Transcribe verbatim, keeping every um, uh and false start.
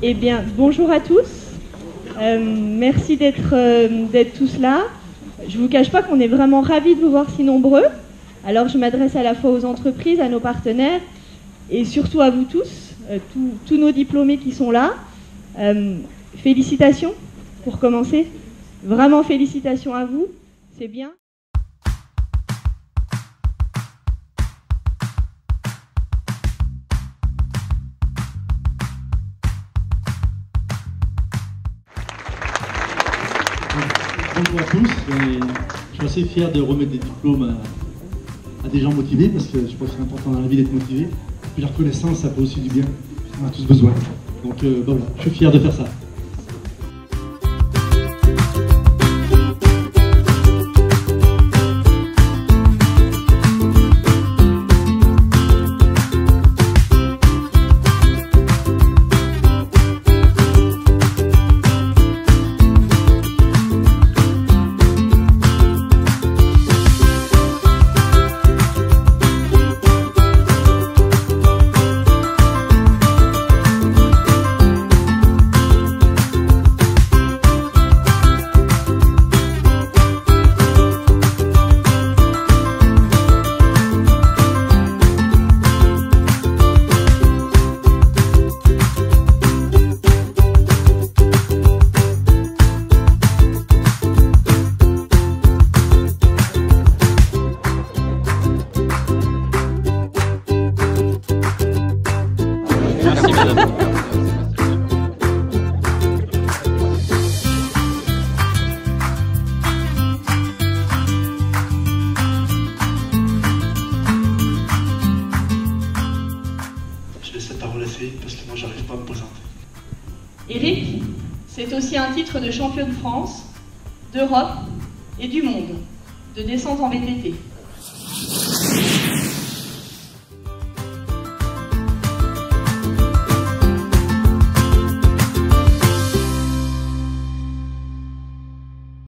Eh bien, bonjour à tous. Euh, merci d'être euh, d'être tous là. Je ne vous cache pas qu'on est vraiment ravis de vous voir si nombreux. Alors, je m'adresse à la fois aux entreprises, à nos partenaires et surtout à vous tous, euh, tous, tous nos diplômés qui sont là. Euh, félicitations pour commencer. Vraiment félicitations à vous. C'est bien. Bonjour à tous, je suis assez fier de remettre des diplômes à, à des gens motivés parce que je pense que c'est important dans la vie d'être motivé. Puis la reconnaissance, ça fait aussi du bien, on a tous besoin. Donc euh, ben voilà, je suis fier de faire ça. Merci madame. Je laisse la parole à Céline parce que moi j'arrive pas à me présenter. Eric, c'est aussi un titre de champion de France, d'Europe et du monde, de descente en V T T.